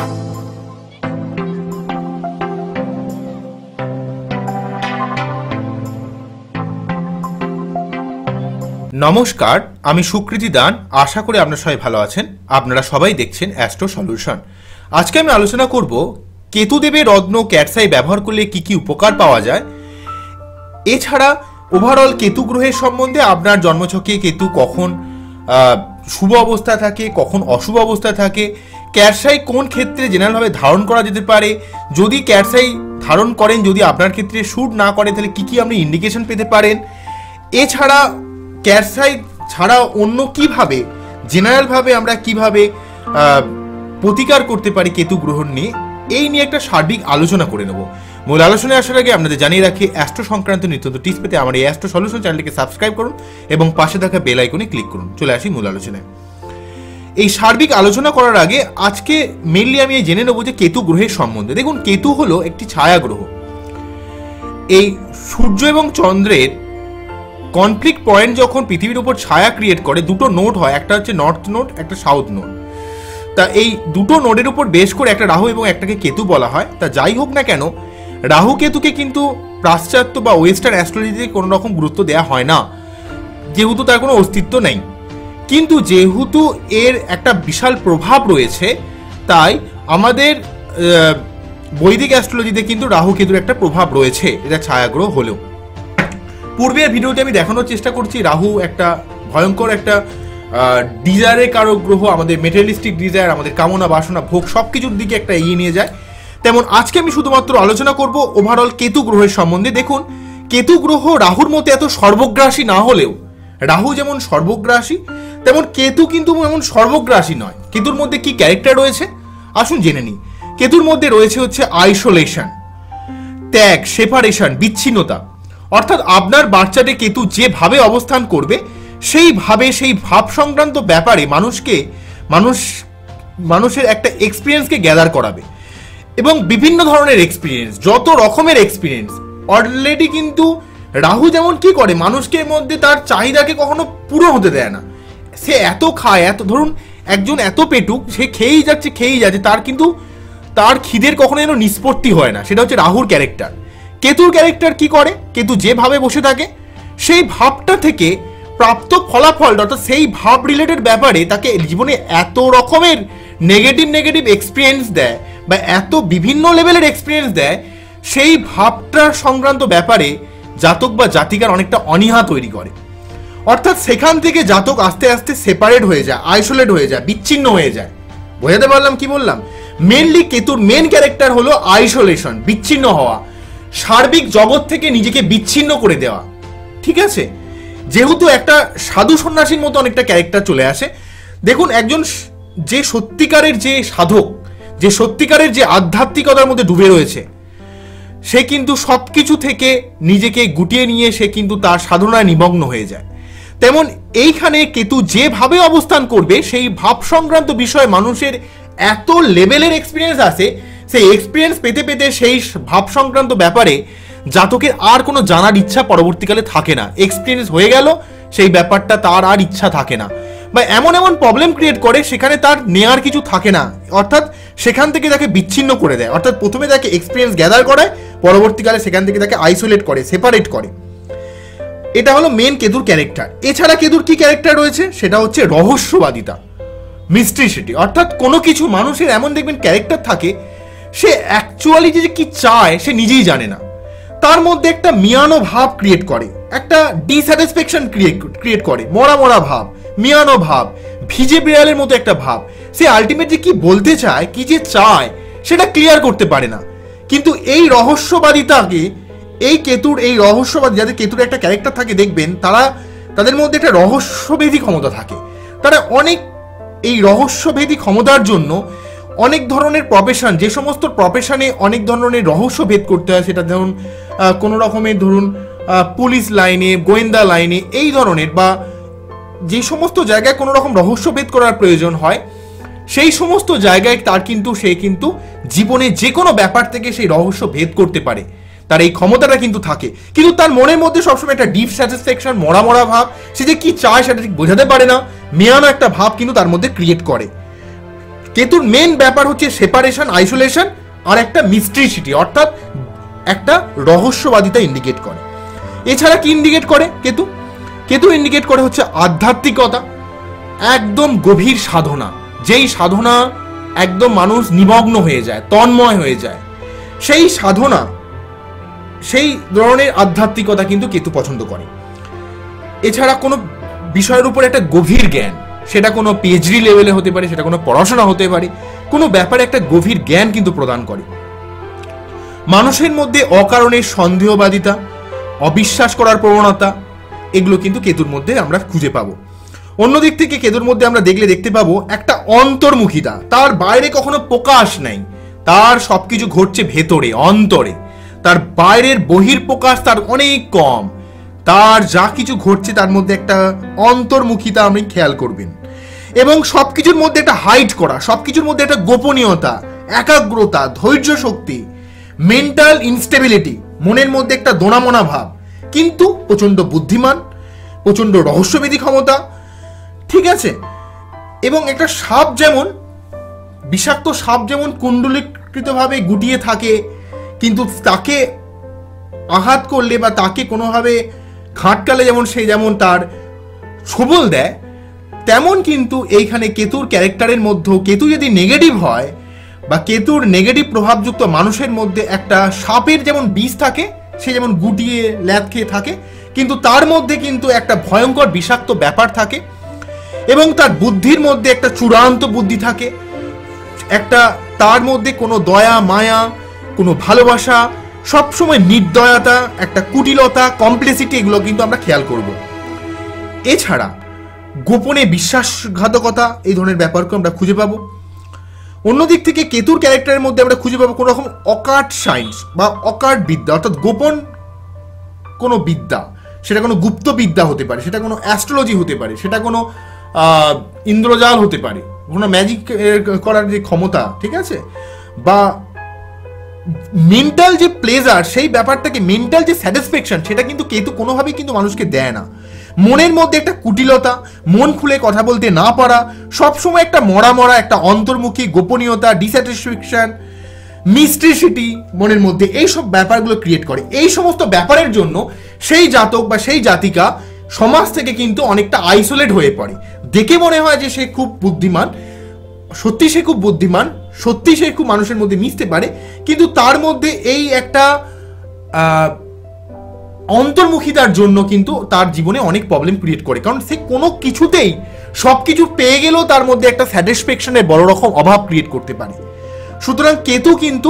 নমস্কার, আমি সুকৃতি দান। আশা করি আপনারা সবাই ভালো আছেন। আপনারা সবাই দেখছেন অ্যাস্ট্রো সলিউশন। আজকে আমি আলোচনা করব কেতুদেবের রত্ন ক্যাটসাই ব্যবহার করলে কি কি উপকার পাওয়া যায়। এছাড়া ওভারঅল কেতু গ্রহের সম্বন্ধে আপনার জন্মছকে কেতু কখন শুভ অবস্থায় থাকে, কখন অশুভ অবস্থায় থাকে, ক্যাটসাই কোন ক্ষেত্রে জেনারেলভাবে ধারণ করা যেতে পারে, যদি ক্যাটসাই ধারণ করেন যদি আপনার ক্ষেত্রে শ্যুট না করে তাহলে কি কি আপনি ইন্ডিকেশন পেতে পারেন। এছাড়া ক্যাটসাই ছাড়া অন্য কিভাবে জেনারেলভাবে আমরা কিভাবে প্রতিকার করতে পারি কেতু গ্রহণ নিয়ে, এই নিয়ে একটা সার্বিক আলোচনা করে নেব। মূল আলোচনায় আসার আগে আপনাদের জানিয়ে রাখি, অ্যাস্ট্রো সংক্রান্ত নিত্য টিপস পেতে আমার এই অ্যাস্ট্রো সলিউশন চ্যানেলটিকে সাবস্ক্রাইব করুন এবং পাশে থাকা বেল আইকনে ক্লিক করুন। চলে আসি মূল আলোচনায়। এই সার্বিক আলোচনা করার আগে আজকে মেইনলি আমি জেনে নেব যে কেতু গ্রহের সম্বন্ধে। দেখুন, কেতু হলো একটি ছায়া গ্রহ। এই সূর্য এবং চন্দ্রের কনফ্লিক্ট পয়েন্ট যখন পৃথিবীর উপর ছায়া ক্রিয়েট করে, দুটো নোড হয়, একটা হচ্ছে নর্থ নোড, একটা সাউথ নোড। তা এই দুটো নোডের উপর বেশ করে একটা রাহু এবং একটাকে কেতু বলা হয়। তা যাই হোক না কেন, রাহু কেতুকে কিন্তু পাশ্চাত্য বা ওয়েস্টার্ন অ্যাস্ট্রোলজিতে কোনো রকম গুরুত্ব দেওয়া হয় না, যেহেতু তার কোনো অস্তিত্ব নেই। কিন্তু যেহেতু এর একটা বিশাল প্রভাব রয়েছে, তাই আমাদের বৈদিক অ্যাস্ট্রোলজিতে কিন্তু রাহু কেতুর একটা প্রভাব রয়েছে, এটা ছায়াগ্রহ হলেও। পূর্বের ভিডিওতে আমি দেখানোর চেষ্টা করছি রাহু একটা ভয়ঙ্কর একটা ডিজায়ারের কারক গ্রহ, আমাদের মেটেরিয়ালিস্টিক ডিজায়ার, আমাদের কামনা বাসনা ভোগ সব কিছুর দিকে একটা এগিয়ে নিয়ে যায়। তেমন আজকে আমি শুধুমাত্র আলোচনা করব ওভারঅল কেতু গ্রহের সম্বন্ধে। দেখুন, কেতু গ্রহ রাহুর মতো এত সর্বগ্রাসী না হলেও, রাহু যেমন সর্বগ্রাসী তেমন কেতু কিন্তু এমন সর্বগ্রাসী নয়। কেতুর মধ্যে কি ক্যারেক্টার রয়েছে আসুন জেনে নিই। কেতুর মধ্যে রয়েছে হচ্ছে আইসোলেশন, ত্যাগ, সেপারেশন, বিচ্ছিন্নতা। অর্থাৎ আপনার বাচ্চাতে কেতু যেভাবে অবস্থান করবে সেইভাবে সেই ভাব সংক্রান্ত ব্যাপারে মানুষের একটা এক্সপিরিয়েন্সকে গ্যাদার করাবে এবং বিভিন্ন ধরনের এক্সপিরিয়েন্স, যত রকমের এক্সপিরিয়েন্স অলরেডি কিন্তু রাহু যেমন কি করে মানুষকে মধ্যে তার চাহিদাকে কখনো পুরো হতে দেয় না। সে এত খায়, এত ধরুন একজন এত পেটুক, সে খেয়েই যাচ্ছে, তার কিন্তু তার খিদের কখনো যেন নিষ্পত্তি হয় না। সেটা হচ্ছে রাহুর ক্যারেক্টার। কেতুর ক্যারেক্টার কি করে, কেতু যেভাবে বসে থাকে সেই ভাবটা থেকে প্রাপ্ত ফলাফল, অর্থাৎ সেই ভাব রিলেটেড ব্যাপারে তাকে জীবনে এত রকমের নেগেটিভ এক্সপিরিয়েন্স দেয় বা এত বিভিন্ন লেভেলের এক্সপিরিয়েন্স দেয়, সেই ভাবটার সংক্রান্ত ব্যাপারে জাতক বা জাতিকার অনেকটা অনীহা তৈরি করে। অর্থাৎ সেখান থেকে জাতক আস্তে আস্তে সেপারেট হয়ে যায়, আইসোলেট হয়ে যায়, বিচ্ছিন্ন হয়ে যায়। বোঝাতে পারলাম কি বললাম? মেনলি কেতুর মেন ক্যারেক্টার হলো আইসোলেশন, বিচ্ছিন্ন হওয়া, সার্বিক জগৎ থেকে নিজেকে বিচ্ছিন্ন করে দেওয়া। ঠিক আছে, যেহেতু একটা সাধু সন্ন্যাসীর মতো অনেকটা ক্যারেক্টার চলে আসে। দেখুন, একজন যে সত্যিকারের যে সাধক, যে সত্যিকারের যে আধ্যাত্মিকতার মধ্যে ডুবে রয়েছে, সে কিন্তু সবকিছু থেকে নিজেকে গুটিয়ে নিয়ে সে কিন্তু তার সাধনায় নিমগ্ন হয়ে যায়। তেমন এইখানে কেতু যেভাবে অবস্থান করবে সেই ভাব সংক্রান্ত বিষয়ে মানুষের এত লেভেলের এক্সপিরিয়েন্স আছে, সেই এক্সপিরিয়েন্স পেতে পেতে সেই ভাব সংক্রান্ত ব্যাপারে জাতকের আর কোনো জানার ইচ্ছা পরবর্তীকালে থাকে না। এক্সপিরিয়েন্স হয়ে গেল, সেই ব্যাপারটা তার আর ইচ্ছা থাকে না, বা এমন প্রবলেম ক্রিয়েট করে সেখানে তার নেয়ার কিছু থাকে না। অর্থাৎ সেখান থেকে তাকে বিচ্ছিন্ন করে দেয়। অর্থাৎ প্রথমে তাকে এক্সপিরিয়েন্স গ্যাদার করায়, পরবর্তীকালে সেখান থেকে তাকে আইসোলেট করে, সেপারেট করে। এটা হলো মেন কেতুর ক্যারেক্টার। এছাড়া কেতুর কি ক্যারেক্টার রয়েছে সেটা হচ্ছে রহস্যবাদিতা, মিস্ট্রিসিটি। অর্থাৎ কোনো কিছু মানুষের এমন দেখবেন ক্যারেক্টার থাকে, সে অ্যাকচুয়ালি যে কি চায় সে নিজেই জানে না, তার মধ্যে একটা মিয়ানো ভাব ক্রিয়েট করে, একটা ডিস্যাটিসফ্যাকশন ক্রিয়েট করে, মরা ভাব, মিয়ানো ভাব, ভিজে বিড়ালের মতো একটা ভাব। সে আলটিমেটলি কি বলতে চায়, কি যে চায় সেটা ক্লিয়ার করতে পারে না। কিন্তু এই রহস্যবাদিতাকে, এই রহস্যবাদী যাদের কেতুর একটা ক্যারেক্টার থাকে দেখবেন তাদের মধ্যে একটা রহস্যভেদী ক্ষমতা থাকে। তারা অনেক এই রহস্যভেদী ক্ষমতার জন্য অনেক ধরনের প্রফেশন, যে সমস্ত প্রফেশনে অনেক ধরনের রহস্য ভেদ করতে হয়, সেটা ধরুন কোনো রকমের ধরুন পুলিশ লাইনে, গোয়েন্দা লাইনে, এই ধরনের বা যে সমস্ত জায়গায় কোনো রকম রহস্য ভেদ করার প্রয়োজন হয়, সেই সমস্ত জায়গায় সে কিন্তু জীবনে যে কোনো ব্যাপার থেকে সেই রহস্য ভেদ করতে পারে। তার এই ক্ষমতাটা কিন্তু থাকে, কিন্তু তার মনের মধ্যে সবসময় একটা ডিপ স্যাটিসফ্যাকশন, মরা ভাব, সে যে কি চায় সেটা ঠিক বোঝাতে পারে না, মেয়ানো একটা ভাব কিন্তু তার মধ্যে ক্রিয়েট করে। কেতুর মেন ব্যাপার হচ্ছে সেপারেশন, আইসোলেশন, আর একটা মিস্ট্রিসিটি, অর্থাৎ একটা রহস্যবাদিতা ইন্ডিকেট করে। এছাড়া কি ইন্ডিকেট করে কেতু? কেতু ইন্ডিকেট করে হচ্ছে আধ্যাত্মিকতা, একদম গভীর সাধনা, যেই সাধনা একদম মানুষ নিমগ্ন হয়ে যায়, তন্ময় হয়ে যায়, সেই সাধনা, সেই ধরনের আধ্যাত্মিকতা কিন্তু কেতু পছন্দ করে। এছাড়া কোনো বিষয়ের উপর একটা গভীর জ্ঞান, সেটা কোনো পিএইচডি লেভেলে হতে পারে, সেটা কোনো পড়াশোনা হতে পারে, কোনো ব্যাপারে একটা গভীর জ্ঞান কিন্তু প্রদান করে। মানুষের মধ্যে অকারণে সন্দেহবাদিতা, অবিশ্বাস করার প্রবণতা, এগুলো কিন্তু কেতুর মধ্যে আমরা খুঁজে পাবো। অন্যদিক থেকে কেতুর মধ্যে আমরা দেখতে পাবো একটা অন্তর্মুখিতা, তার বাইরে কখনো প্রকাশ নাই, তার সবকিছু ঘটছে ভেতরে, অন্তরে, তার বাইরের বহির প্রকাশ তার অনেক কম, তার যা কিছু ঘটছে তার মধ্যে একটা অন্তর্মুখিতা আপনি খেয়াল করবেন। এবং সবকিছুর মধ্যে একটা হাইড করা, সবকিছুর মধ্যে একটা গোপনীয়তা, একাগ্রতা, ধৈর্য শক্তি, মেন্টাল ইনস্টেবিলিটি, মনের মধ্যে একটা দোনামোনা ভাব, কিন্তু প্রচন্ড বুদ্ধিমান, প্রচন্ড রহস্যভেদী ক্ষমতা, ঠিক আছে। এবং একটা সাপ যেমন, বিষাক্ত সাপ যেমন কুণ্ডলীকৃতভাবে গুটিয়ে থাকে, কিন্তু তাকে আঘাত করলে বা তাকে কোনোভাবে খাটকালে যেমন সে যেমন তার সবল দেয়, তেমন কিন্তু এইখানে কেতুর ক্যারেক্টারের মধ্যেও কেতু যদি নেগেটিভ হয় বা কেতুর নেগেটিভ প্রভাবযুক্ত মানুষের মধ্যে একটা সাপের যেমন বিষ থাকে, সে যেমন গুটিয়ে ল্যাদ খেয়ে থাকে, কিন্তু তার মধ্যে কিন্তু একটা ভয়ঙ্কর বিষাক্ত ব্যাপার থাকে, এবং তার বুদ্ধির মধ্যে একটা চূড়ান্ত বুদ্ধি থাকে, একটা তার মধ্যে কোনো দয়া মায়া, কোনো ভালোবাসা, সবসময় নির্দয়তা, একটা কুটিলতা, কমপ্লেক্সিটি, এগুলো কিন্তু আমরা খেয়াল করব। এছাড়া গোপনে বিশ্বাসঘাতকতা, এই ধরনের ব্যাপারকে আমরা খুঁজে পাবো। অন্যদিক থেকে কেতুর ক্যারেক্টারের মধ্যে আমরা খুঁজে পাবো কোনো রকম অকার্ট সায়েন্স বা অকার্ট বিদ্যা, অর্থাৎ গোপন কোনো বিদ্যা, সেটা কোনো গুপ্ত বিদ্যা হতে পারে, সেটা কোনো অ্যাস্ট্রোলজি হতে পারে, সেটা কোনো ইন্দ্রজাল হতে পারে, কোনো ম্যাজিক করার যে ক্ষমতা, ঠিক আছে, বা মেন্টাল যে প্লেজার, সেই ব্যাপারটাকে, মেন্টাল যে স্যাটিসফ্যাকশন, সেটা কিন্তু কেতু কোনোভাবেই কিন্তু মানুষকে দেয় না। মনের মধ্যে একটা কুটিলতা, মন খুলে কথা বলতে না পারা, সবসময় একটা মরা একটা অন্তর্মুখী গোপনীয়তা, ডিস্যাটিসফ্যাকশন, মিস্ট্রিসিটি মনের মধ্যে, এইসব ব্যাপারগুলো ক্রিয়েট করে। এই সমস্ত ব্যাপারের জন্য সেই জাতক বা সেই জাতিকা সমাজ থেকে কিন্তু অনেকটা আইসোলেট হয়ে পড়ে। দেখে মনে হয় যে সে খুব বুদ্ধিমান, সত্যি সে খুব বুদ্ধিমান, সত্যি সে খুব মানুষের মধ্যে মিশতে পারে, কিন্তু তার মধ্যে এই একটা অন্তর্মুখিতার জন্য কিন্তু তার জীবনে অনেক প্রবলেম ক্রিয়েট করে, কারণ সে কোনো কিছুতেই সবকিছু পেয়ে গেলেও তার মধ্যে একটা স্যাটিসফ্যাকশনের বড় রকম অভাব ক্রিয়েট করতে পারে। সুতরাং কেতু কিন্তু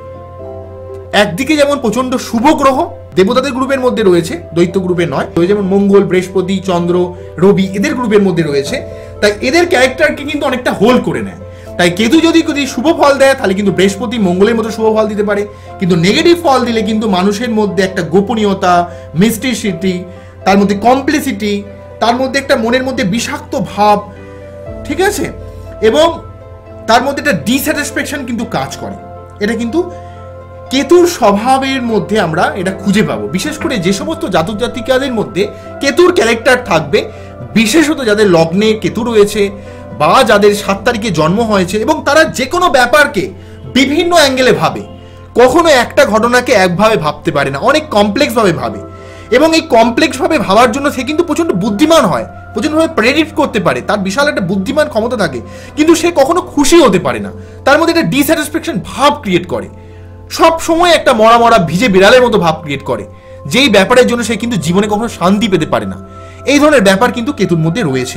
একদিকে যেমন প্রচন্ড শুভ গ্রহ, দেবতাদের গ্রুপের মধ্যে রয়েছে, দৈত্য গ্রুপে নয়, যেমন মঙ্গল, বৃহস্পতি, চন্দ্র, রবি, এদের গ্রুপের মধ্যে রয়েছে, তাই এদের ক্যারেক্টারকে কিন্তু অনেকটা হোল্ড করে নেয়। তাই কেতু যদি শুভ ফল দেয়, তাহলে কিন্তু বৃহস্পতি মঙ্গলের মতো শুভ ফল দিতে পারে, কিন্তু নেগেটিভ ফল দিলে কিন্তু মানুষের মধ্যে একটা গোপনীয়তা, মিস্ট্রিসিটি, তার মধ্যে কমপ্লেক্সিটি, তার মধ্যে একটা মনের মধ্যে বিষাক্ত ভাব, ঠিক আছে, এবং তার মধ্যে একটা ডিস্যাটিসফ্যাকশন কিন্তু কাজ করে। এটা কিন্তু কেতুর স্বভাবের মধ্যে আমরা এটা খুঁজে পাবো। বিশেষ করে যে সমস্ত জাতক জাতিকাদের মধ্যে কেতুর ক্যারেক্টার থাকবে, বিশেষত যাদের লগ্নে কেতু রয়েছে বা যাদের 7 তারিখে জন্ম হয়েছে, এবং তারা যে কোনো ব্যাপারকে বিভিন্ন অ্যাঙ্গেলে ভাবে, কখনো একটা ঘটনাকে একভাবে ভাবতে পারে না, অনেক কমপ্লেক্স ভাবে ভাবে, এবং এই কমপ্লেক্স ভাবে ভাবার জন্য সে কিন্তু প্রচন্ড বুদ্ধিমান হয়, প্রচন্ডভাবে প্রেডিক্ট করতে পারে, তার বিশাল একটা বুদ্ধিমান ক্ষমতা থাকে, কিন্তু সে কখনো খুশি হতে পারে না, তার মধ্যে একটা ডিস্যাটিসফ্যাকশন ভাব ক্রিয়েট করে, সব সময় একটা মরা ভিজে বিড়ালের মতো ভাব ক্রিয়েট করে, যেই ব্যাপারের জন্য সে কিন্তু জীবনে কখনো শান্তি পেতে পারে না। এই ধরনের ব্যাপার কিন্তু কেতুর মধ্যে রয়েছে।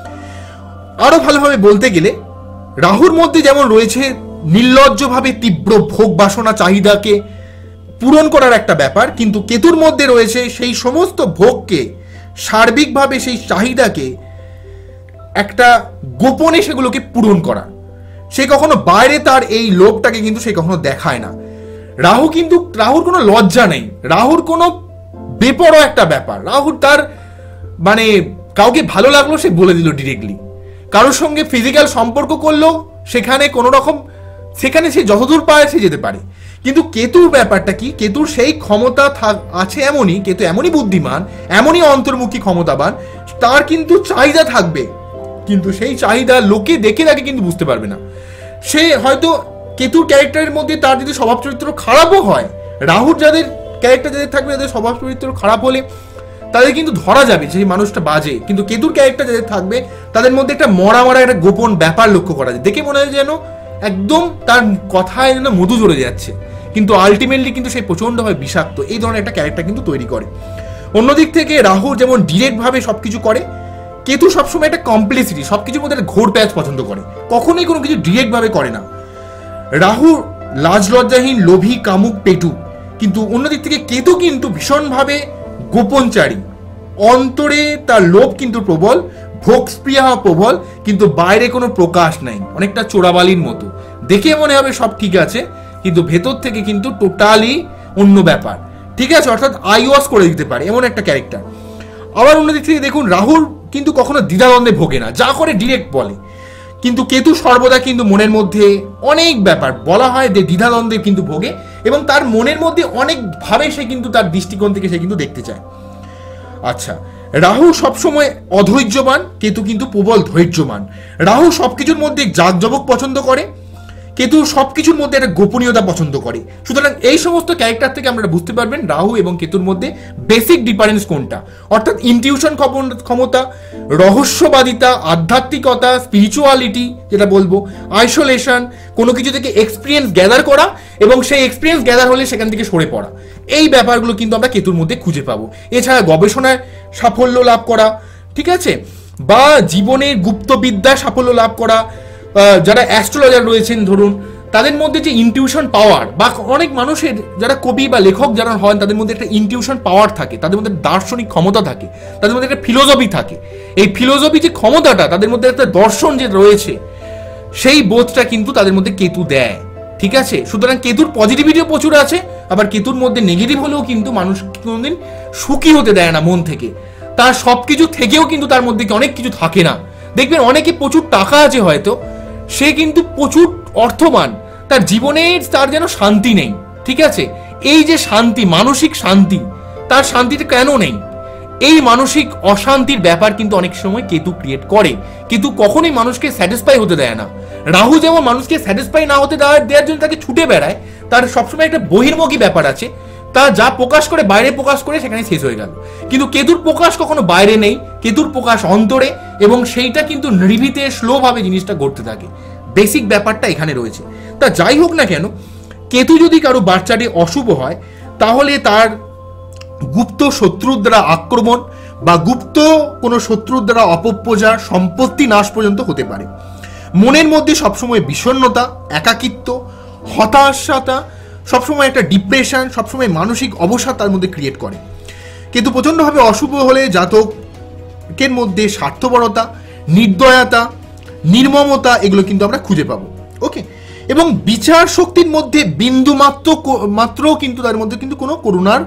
আরো ভালোভাবে বলতে গেলে রাহুর মধ্যে যেমন রয়েছে নির্লজ্জভাবে তীব্র ভোগ বাসনা চাহিদাকে পূরণ করার একটা ব্যাপার, কিন্তু কেতুর মধ্যে রয়েছে সেই সমস্ত ভোগকে, সার্বিকভাবে সেই চাহিদাকে একটা গোপনে সেগুলোকে পূরণ করা। সে কখনো বাইরে তার এই লোভটাকে কিন্তু সে কখনো দেখায় না। রাহুর কোনো লজ্জা নেই, রাহুর কোনো বেপরোয়া একটা ব্যাপার, রাহুর তার মানে কাউকে ভালো লাগলো সে বলে দিল ডিরেক্টলি, কারোর সঙ্গে ফিজিক্যাল সম্পর্ক করলো সেখানে কোনো রকম, সেখানে সে যতদূর পায় সে যেতে পারে। কিন্তু কেতুর ব্যাপারটা কি, কেতুর সেই ক্ষমতা আছে এমনই, কেতু এমনই বুদ্ধিমান, এমনই অন্তর্মুখী ক্ষমতাবান, তার কিন্তু চাহিদা থাকবে, কিন্তু সেই চাহিদা লোকে দেখে তাকে কিন্তু বুঝতে পারবে না। সে হয়তো কেতুর ক্যারেক্টারের মধ্যে তার যদি স্বভাব চরিত্র খারাপও হয়, রাহুর যাদের ক্যারেক্টার যাদের থাকবে, যাদের স্বভাব চরিত্র খারাপ হলে তাদের কিন্তু ধরা যাবে যে মানুষটা বাজে, কিন্তু কেতুর ক্যারেক্টার যাদের থাকবে তাদের মধ্যে একটা মরা একটা গোপন ব্যাপার লক্ষ্য করা যায়। দেখে মনে হয় যেন একদম তার কথায় যেন মধু ঝরে যাচ্ছে, কিন্তু আলটিমেটলি কিন্তু সেই প্রচণ্ডভাবে বিষাক্ত, এই ধরনের একটা ক্যারেক্টার কিন্তু তৈরি করে। অন্যদিক থেকে রাহু যেমন ডিরেক্টভাবে সবকিছু করে, কেতু সবসময় একটা কমপ্লেক্সিটি, সবকিছুর মধ্যে একটা ঘোর প্যাচ পছন্দ করে, কখনোই কোনো কিছু ডিরেক্টভাবে করে না। রাহু লাজ লজ্জাহীন, লোভী, কামুক, পেটু, কিন্তু অন্যদিক থেকে কেতু কিন্তু ভীষণভাবে গোপনচারী, অন্তরে তার লোভ কিন্তু প্রবল, ভোগস্পৃহা প্রবল, কিন্তু বাইরে কোনো প্রকাশ নাই, অনেকটা চোরাবালির মতো, দেখে মনে হবে সব ঠিক আছে কিন্তু ভেতর থেকে কিন্তু টোটালি অন্য ব্যাপার, ঠিক আছে, অর্থাৎ আইওয়াশ করে দিতে পারে এমন একটা ক্যারেক্টার। আবার অন্যদিক থেকে দেখুন রাহুল কিন্তু কখনো দ্বিধাদ্বন্দ্বে ভোগে না, যা করে ডিরেক্ট বলে, কিন্তু কেতু সর্বদা কিন্তু মনের মধ্যে অনেক ব্যাপার, বলা হয় যে দ্বিধাদ্বন্দ্বে কিন্তু ভোগে, এবং তার মনের মধ্যে অনেকভাবে সে কিন্তু তার দৃষ্টিকোণ থেকে সে কিন্তু দেখতে চায়। আচ্ছা, রাহু সবসময় অধৈর্যবান, কেতু কিন্তু প্রবল ধৈর্যবান। রাহু সবকিছুর মধ্যে জাঁকজমক পছন্দ করে, কেতু সবকিছুর মধ্যে একটা গোপনীয়তা পছন্দ করে। সুতরাং এই সমস্ত ক্যারেক্টার থেকে আপনারা বুঝতে পারবেন রাহু এবং কেতুর মধ্যে বেসিক ডিফারেন্স কোনটা, অর্থাৎ ইনটিউশন ক্ষমতা, রহস্যবাদিতা, আধ্যাত্মিকতা, স্পিরিচুয়ালিটি যেটা বলবো, আইসোলেশন, কোনো কিছু থেকে এক্সপিরিয়েন্স গ্যাদার করা এবং সেই এক্সপিরিয়েন্স গ্যাদার হলে সেখান থেকে সরে পড়া, এই ব্যাপারগুলো কিন্তু আমরা কেতুর মধ্যে খুঁজে পাবো। এছাড়া গবেষণায় সাফল্য লাভ করা, ঠিক আছে, বা জীবনের গুপ্তবিদ্যায় সাফল্য লাভ করা, যারা অ্যাস্ট্রোলজার রয়েছেন ধরুন তাদের মধ্যে যে ইনটিউশন পাওয়ার, বা অনেক মানুষের যারা কবি বা লেখক যারা হন তাদের মধ্যে একটা ইনটিউশন পাওয়ার থাকে, তাদের মধ্যে দার্শনিক ক্ষমতা থাকে, তাদের মধ্যে একটা ফিলোসফি থাকে, এই ফিলোসফি যে ক্ষমতাটা তাদের মধ্যে একটা দর্শন যে রয়েছে সেই বোধটা কিন্তু তাদের মধ্যে কেতু দেয়, ঠিক আছে। সুতরাং কেতুর পজিটিভিটিও প্রচুর আছে, আবার কেতুর মধ্যে নেগেটিভ হলেও কিন্তু মানুষ কোনোদিন সুখী হতে দেয় না মন থেকে, তার সব কিছু থেকেও কিন্তু তার মধ্যে অনেক কিছু থাকে না। দেখবেন অনেকে প্রচুর টাকা আছে হয়তো, সে কিন্তু প্রচুর অর্থবান, তার জীবনের তার যেন শান্তি নেই, ঠিক আছে। এই যে শান্তি, মানসিক শান্তি, তার শান্তিটা কেন নেই, এই মানসিক অশান্তির ব্যাপার কিন্তু অনেক সময় কেতু ক্রিয়েট করে। কিন্তু কখনোই মানুষকে স্যাটিসফাই হতে দেয় না। রাহু যেমন মানুষকে স্যাটিসফাই না হতে দেওয়ার জন্য তাকে ছুটে বেড়ায়, তার সবসময় একটা বহির্মুখী ব্যাপার আছে, তা যা প্রকাশ করে বাইরে প্রকাশ করে সেখানে শেষ হয়ে গেল। কিন্তু কেতুর প্রকাশ কখনো বাইরে নেই, কেতুর প্রকাশ অন্তরে, এবং সেইটা কিন্তু নির্ভীতে স্লোভাবে জিনিসটা ঘটতে থাকে। বেসিক ব্যাপারটা এখানে রয়েছে। তা যাই হোক না কেন, কেতু যদি কারো বাচ্চাটি অশুভ হয় তাহলে তার গুপ্ত শত্রুর দ্বারা আক্রমণ বা গুপ্ত কোনো শত্রুর দ্বারা অপপ্রচার, সম্পত্তি নাশ পর্যন্ত হতে পারে। মনের মধ্যে সবসময় বিষণ্ণতা, একাকিত্ব, হতাশাতা, সবসময় একটা ডিপ্রেশন, সবসময় মানসিক অবসাদ তার মধ্যে ক্রিয়েট করে। কিন্তু প্রচণ্ডভাবে অশুভ হলে জাতকের মধ্যে স্বার্থপরতা, নির্দয়তা, নির্মমতা, এগুলো কিন্তু আমরা খুঁজে পাবো। ওকে, এবং বিচার শক্তির মধ্যে বিন্দু মাত্রও কিন্তু তার মধ্যে কিন্তু কোনো করুণার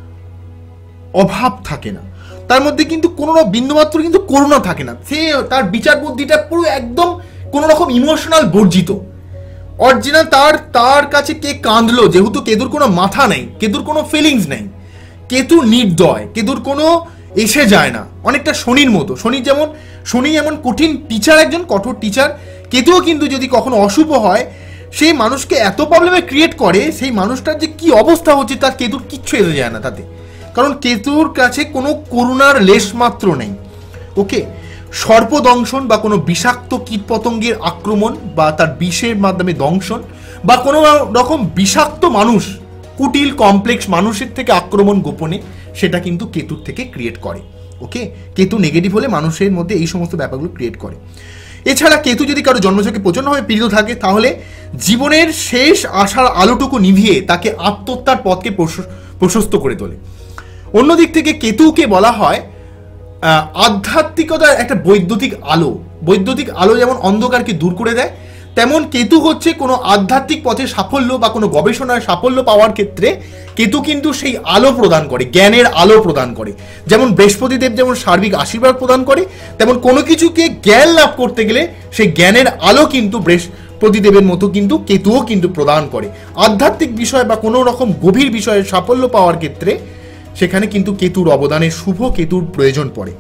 অভাব থাকে না, তার মধ্যে কিন্তু কোনো বিন্দুমাত্র কিন্তু করুণা থাকে না। সে তার বিচার বুদ্ধিটা পুরো একদম কোনো রকম ইমোশনাল বর্জিত, অরিজিনাল। তার কাছে কে কাঁদলো, যেহেতু কেতুর কোনো মাথা নেই, কেতুর কোনো ফিলিংস নেই, কেতু নির্দয়, কেতুর কোনো এসে যায় না, অনেকটা শনির মতো। শনি যেমন কঠিন টিচার, একজন কঠোর টিচার, কেতুও কিন্তু যদি কখনো অশুভ হয় সেই মানুষকে এত প্রবলেমে ক্রিয়েট করে, সেই মানুষটার যে কি অবস্থা হচ্ছে তার কেতুর কিচ্ছু এসে যায় না তাতে, কারণ কেতুর কাছে কোনো করুণার লেশ মাত্র নেই। ওকে, সর্পদংশন বা কোনো বিষাক্ত কীটপতঙ্গের আক্রমণ বা তার বিষের মাধ্যমে দংশন, বা কোনো রকম বিষাক্ত মানুষ, কুটিল কমপ্লেক্স মানুষের থেকে আক্রমণ গোপনে, সেটা কিন্তু কেতুর থেকে ক্রিয়েট করে। ওকে, কেতু নেগেটিভ হলে মানুষের মধ্যে এই সমস্ত ব্যাপারগুলো ক্রিয়েট করে। এছাড়া কেতু যদি কারো জন্মছকে প্রচণ্ডভাবে পীড়িত থাকে তাহলে জীবনের শেষ আশার আলোটুকু নিভিয়ে তাকে আত্মহত্যার পথকে প্রশস্ত করে তোলে। অন্যদিক থেকে কেতুকে বলা হয় আধ্যাত্মিকতার একটা বৈদ্যুতিক আলো। বৈদ্যুতিক আলো যেমন অন্ধকারকে দূর করে দেয়, তেমন কেতু হচ্ছে কোনো আধ্যাত্মিক পথে সাফল্য বা কোনো গবেষণায় সাফল্য পাওয়ার ক্ষেত্রে কেতু কিন্তু সেই আলো প্রদান করে, জ্ঞানের আলো প্রদান করে। যেমন বৃহস্পতিদেব যেমন সার্বিক আশীর্বাদ প্রদান করে, তেমন কোনো কিছুকে জ্ঞান লাভ করতে গেলে সেই জ্ঞানের আলো কিন্তু বৃহস্পতিদেবের মতো কিন্তু কেতুও কিন্তু প্রদান করে। আধ্যাত্মিক বিষয় বা কোনো রকম গভীর বিষয়ে সাফল্য পাওয়ার ক্ষেত্রে সেখানে কিন্তু কেতুর অবদানে, শুভ কেতুর প্রয়োজন পড়ে।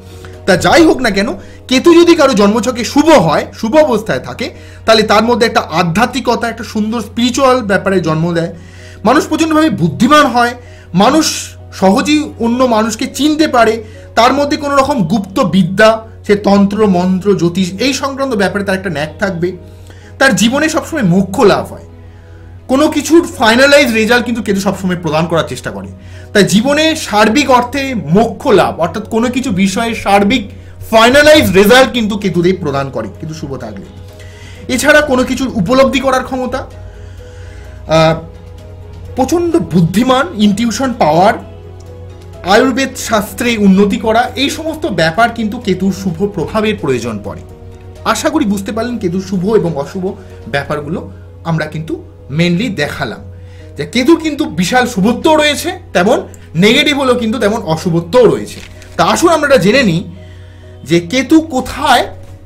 তা যাই হোক না কেন, কেতু যদি কারো জন্মছকে শুভ হয়, শুভ অবস্থায় থাকে, তাহলে তার মধ্যে একটা আধ্যাত্মিকতা, একটা সুন্দর স্পিরিচুয়াল ব্যাপারে জন্ম দেয়। মানুষ প্রচণ্ডভাবে বুদ্ধিমান হয়, মানুষ সহজেই অন্য মানুষকে চিনতে পারে, তার মধ্যে কোনো রকম গুপ্ত বিদ্যা, সে তন্ত্র মন্ত্র জ্যোতিষ এই সংক্রান্ত ব্যাপারে তার একটা ন্যাক থাকবে। তার জীবনে সবসময় মোক্ষ লাভ হয়, কোনো কিছুর ফাইনালাইজ রেজাল্ট কিন্তু কেতু সবসময় প্রদান করার চেষ্টা করে। তাই জীবনে সার্বিক অর্থে মোক্ষ লাভ, অর্থাৎ কোনো কিছু বিষয়ে সার্বিক ফাইনালাইজ রেজাল্ট কিন্তু কেতুদেব প্রদান করে, কিন্তু শুভ থাকলে। এছাড়া কোনো কিছুর উপলব্ধি করার ক্ষমতা, প্রচণ্ড বুদ্ধিমান, ইনটিউশন পাওয়ার, আয়ুর্বেদ শাস্ত্রে উন্নতি করা, এই সমস্ত ব্যাপার কিন্তু কেতুর শুভ প্রভাবের প্রয়োজন পড়ে। আশা করি বুঝতে পারলেন কেতুর শুভ এবং অশুভ ব্যাপারগুলো আমরা কিন্তু মেনলি দেখালাম, যে কেতুর কিন্তু বিশাল শুভত্বও রয়েছে, তেমন নেগেটিভ হলেও কিন্তু তেমন অশুভত্বও রয়েছে। তা আসুন আমরা জেনে নিই যে কেতু কোথায়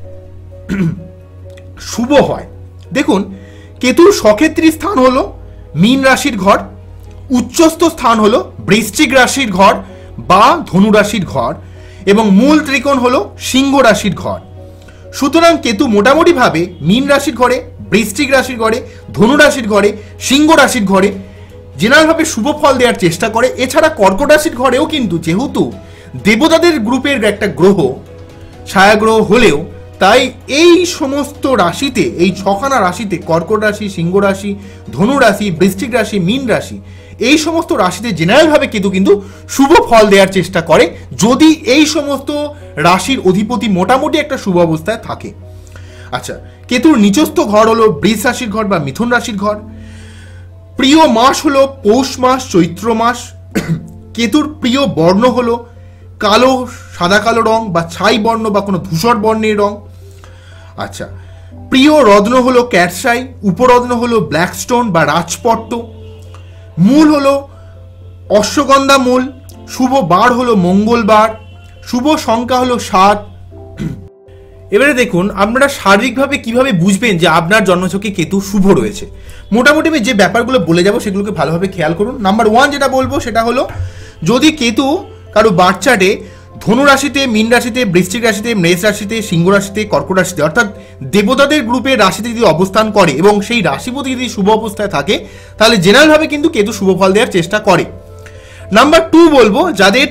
শুভ হয়। দেখুন, কেতুর সক্ষেত্রী স্থান হলো মীন রাশির ঘর, উচ্চস্থ স্থান হলো বৃশ্চিক রাশির ঘর বা ধনু রাশির ঘর, এবং মূল ত্রিকোণ হলো সিংহ রাশির ঘর। সুতরাং কেতু মোটামুটিভাবে মীন রাশির ঘরে, বৃশ্চিক রাশির ঘরে, ধনু রাশির ঘরে, সিংহ রাশির ঘরে জেনারেলভাবে শুভ ফল দেওয়ার চেষ্টা করে। এছাড়া কর্কট রাশির ঘরেও কিন্তু, যেহেতু দেবতাদের গ্রুপের একটা গ্রহ, ছায়াগ্রহ হলেও, তাই এই সমস্ত রাশিতে, এই ছখানা রাশিতে, কর্কট রাশি, সিংহ রাশি, ধনু রাশি, বৃশ্চিক রাশি, মীন রাশি, এই সমস্ত রাশিতে জেনারেলভাবে কেতু কিন্তু শুভ ফল দেওয়ার চেষ্টা করে, যদি এই সমস্ত রাশির অধিপতি মোটামুটি একটা শুভ অবস্থায় থাকে। আচ্ছা, কেতুর নিচস্থ ঘর হলো বৃষ রাশির ঘর বা মিথুন রাশির ঘর। প্রিয় মাস হলো পৌষ মাস, চৈত্র মাস। কেতুর প্রিয় বর্ণ হলো কালো, সাদা কালো রং বা ছাই বর্ণ বা কোনো ধূসর বর্ণের রং। আচ্ছা, প্রিয় রত্ন হলো ক্যাটসাই, উপরত্ন হলো ব্ল্যাকস্টোন বা রাজপট্ট। মূল হলো অশ্বগন্ধা মূল। শুভ বার হলো মঙ্গলবার। শুভ সংখ্যা হলো 7। এবারে দেখুন, আপনারা শারীরিকভাবে কিভাবে বুঝবেন যে আপনার জন্মছকে কেতু শুভ রয়েছে। মোটামুটি আমি যে ব্যাপারগুলো বলে যাব সেগুলোকে ভালোভাবে খেয়াল করুন। নাম্বার 1 যেটা বলবো সেটা হলো, যদি কেতু কারো বাচ্চাটে ধনু রাশিতে, মীন রাশিতে, বৃশ্চিক রাশিতে, মেষ রাশিতে, সিংহ রাশিতে, কর্কট রাশিতে, অর্থাৎ দেবতাদের গ্রুপের রাশিতে যদি অবস্থান করে এবং সেই রাশিপতি যদি শুভ অবস্থায় থাকে, তাহলে জেনারেলভাবে কিন্তু কেতু শুভ ফল দেওয়ার চেষ্টা করে। নাম্বার 2 বলবো, যাদের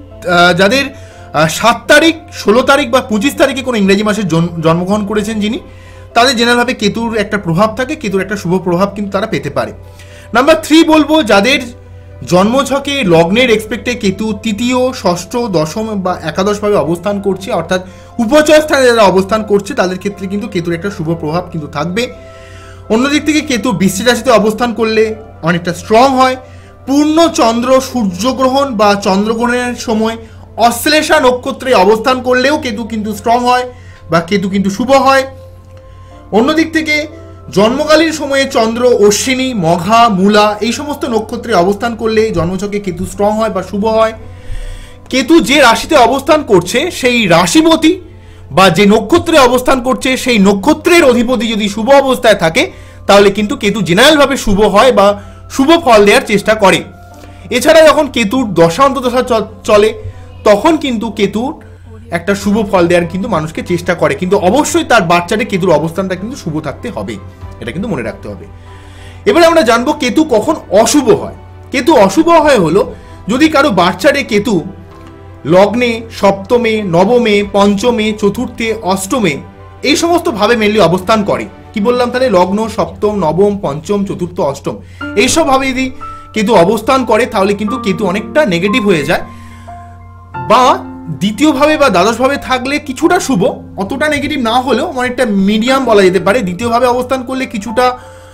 7 তারিখ, 16 তারিখ বা 25 তারিখে কোনো ইংরেজি মাসে জন্মগ্রহণ করেছেন যিনি, তাদের জেনারেলভাবে কেতুর একটা প্রভাব থাকে, কেতুর একটা শুভ প্রভাব কিন্তু তারা পেতে পারে। নাম্বার 3 বলবো, যাদের জন্মছকে লগ্নের এক্সপেক্টে কেতু তৃতীয়, ষষ্ঠ, দশম বা একাদশভাবে অবস্থান করছে, অর্থাৎ উপচয় স্থানে যারা অবস্থান করছে, তাদের ক্ষেত্রে কিন্তু কেতুর একটা শুভ প্রভাব কিন্তু থাকবে। অন্যদিক থেকে কেতু বৃশ্চিক রাশিতে অবস্থান করলে অনেকটা স্ট্রং হয়। পূর্ণ চন্দ্র, সূর্যগ্রহণ বা চন্দ্রগ্রহণের সময় অশ্লেষা নক্ষত্রে অবস্থান করলেও কেতু কিন্তু স্ট্রং হয় বা কেতু কিন্তু শুভ হয়। অন্যদিক থেকে জন্মকালীন সময়ে চন্দ্র অশ্বিনী, মঘা, মূলা এই সমস্ত নক্ষত্রে অবস্থান করলে জন্মছকে কেতু স্ট্রং হয় বা শুভ হয়। কেতু যে রাশিতে অবস্থান করছে সেই রাশিপতি বা যে নক্ষত্রে অবস্থান করছে সেই নক্ষত্রের অধিপতি যদি শুভ অবস্থায় থাকে, তাহলে কিন্তু কেতু জেনারেলভাবে শুভ হয় বা শুভ ফল দেওয়ার চেষ্টা করে। এছাড়া যখন কেতুর দশা অন্তর্দশা চলে, তখন কিন্তু কেতুর একটা শুভ ফল দেওয়ার কিন্তু মানুষকে চেষ্টা করে, কিন্তু অবশ্যই তার বাচ্চাদের কেতুর অবস্থানটা কিন্তু শুভ থাকতে হবে, এটা কিন্তু মনে রাখতে হবে। এবারে আমরা জানবো কেতু কখন অশুভ হয়। কেতু অশুভ হয় হলো, যদি কারো বাচ্চাদের কেতু লগ্নে, সপ্তমে, নবমে, পঞ্চমে, চতুর্থে, অষ্টমে এই সমস্ত ভাবে মেনলি অবস্থান করে। কি বললাম তাহলে? লগ্ন, সপ্তম, নবম, পঞ্চম, চতুর্থ, অষ্টম এইসব ভাবে যদি কেতু অবস্থান করে, তাহলে কিন্তু কেতু অনেকটা নেগেটিভ হয়ে যায়। বা দ্বিতীয়ভাবে বা দ্বাদশভাবে থাকলে কিছুটা শুভ, অতটা নেগেটিভ না হলেও অনেকটা মিডিয়াম বলা যেতে পারে। দ্বিতীয়ভাবে অবস্থান করলে কিছুটা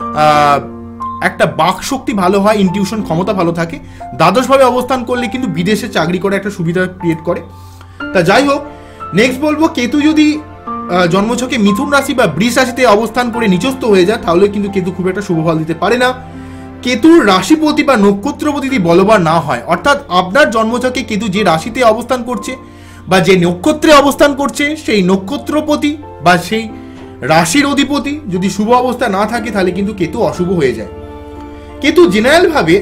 একটা বাক শক্তি ভালো হয়, ইনটিউশন ক্ষমতা ভালো থাকে। দ্বাদশভাবে অবস্থান করলে কিন্তু বিদেশে চাকরি করার একটা সুবিধা ক্রিয়েট করে। তা যাই হোক, নেক্সট বলবো, কেতু যদি জন্মছকে মিথুন রাশি বা বৃষ রাশিতে অবস্থান করে নিচস্থ হয়ে যায়, তাহলে কিন্তু কেতু খুব একটা শুভ ফল দিতে পারে না। কেতুর রাশিপতি বা নক্ষত্রপতি যদি বলবান না হয়, অর্থাৎ আপনার জন্মছকে কেতু যে রাশিতে অবস্থান করছে বা যে নক্ষত্রে অবস্থান করছে, সেই নক্ষত্রপতি বা সেই রাশির অধিপতি যদি শুভ অবস্থা না থাকে, তাহলে কিন্তু কেতু অশুভ হয়ে যায়। কেতু জেনারেল ভাবে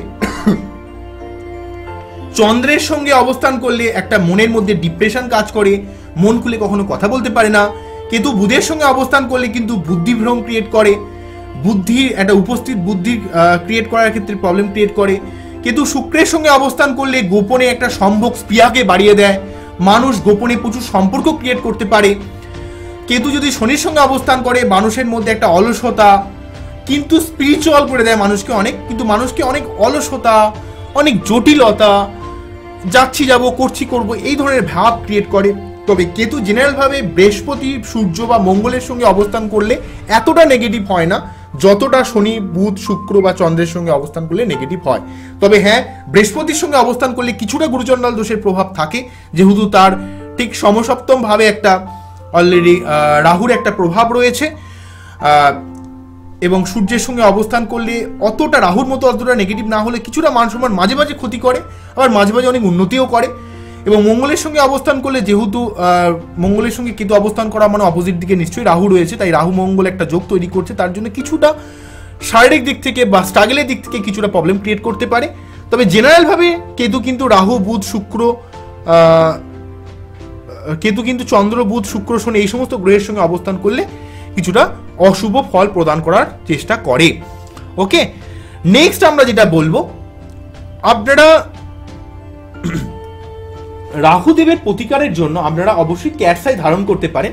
চন্দ্রের সঙ্গে অবস্থান করলে একটা মনের মধ্যে ডিপ্রেশন কাজ করে, মন খুলে কখনো কথা বলতে পারে না। কেতু বুধের সঙ্গে অবস্থান করলে কিন্তু বুদ্ধিভ্রম ক্রিয়েট করে, বুদ্ধির একটা উপস্থিত বুদ্ধি ক্রিয়েট করার ক্ষেত্রে প্রবলেম ক্রিয়েট করে। কেতু শুক্রের সঙ্গে অবস্থান করলে গোপনে একটা সম্ভোগ স্পৃহাকে বাড়িয়ে দেয়, মানুষ গোপনে প্রচুর সম্পর্ক ক্রিয়েট করতে পারে। কেতু যদি শনির সঙ্গে অবস্থান করে মানুষের মধ্যে একটা অলসতা কিন্তু স্পিরিচুয়াল করে দেয় মানুষকে অনেক, কিন্তু মানুষকে অনেক অলসতা, অনেক জটিলতা, যাচ্ছি যাব, করছি করব, এই ধরনের ভাব ক্রিয়েট করে। তবে কেতু জেনারেলভাবে বৃহস্পতি, সূর্য বা মঙ্গলের সঙ্গে অবস্থান করলে এতটা নেগেটিভ হয় না যতটা শনি, বুধ, শুক্র বা চন্দ্রের সঙ্গে অবস্থান করলে নেগেটিভ হয়। তবে হ্যাঁ, বৃহস্পতির সঙ্গে অবস্থান করলে কিছুটা গুরুচণ্ডাল দোষের প্রভাব থাকে, যেহেতু তার ঠিক সমসপ্তম ভাবে একটা অলরেডি রাহুর একটা প্রভাব রয়েছে, এবং সূর্যের সঙ্গে অবস্থান করলে অতটা রাহুর মতো অতটা নেগেটিভ না হলে কিছুটা মান সম্মান মাঝে মাঝে ক্ষতি করে, আবার মাঝে মাঝে অনেক উন্নতিও করে। এবং মঙ্গলের সঙ্গে অবস্থান করলে, যেহেতু মঙ্গলের সঙ্গে কেতু অবস্থান করা মানে অপোজিট দিকে নিশ্চয়ই রাহু রয়েছে, তাই রাহু মঙ্গল একটা যোগ তৈরি করছে, তার জন্য কিছুটা শারীরিক দিক থেকে বা স্ট্রাগলের দিক থেকে কিছুটা প্রবলেম ক্রিয়েট করতে পারে। তবে জেনারেলভাবে কেতু কিন্তু রাহু, বুধ, শুক্র, কেতু কিন্তু চন্দ্র, বুধ, শুক্র, শনি এই সমস্ত গ্রহের সঙ্গে অবস্থান করলে কিছুটা অশুভ ফল প্রদান করার চেষ্টা করে। ওকে, নেক্সট আমরা যেটা বলবো, আপনারা রাহুদেবের প্রতিকারের জন্য আপনারা অবশ্যই ক্যাটসাই ধারণ করতে পারেন।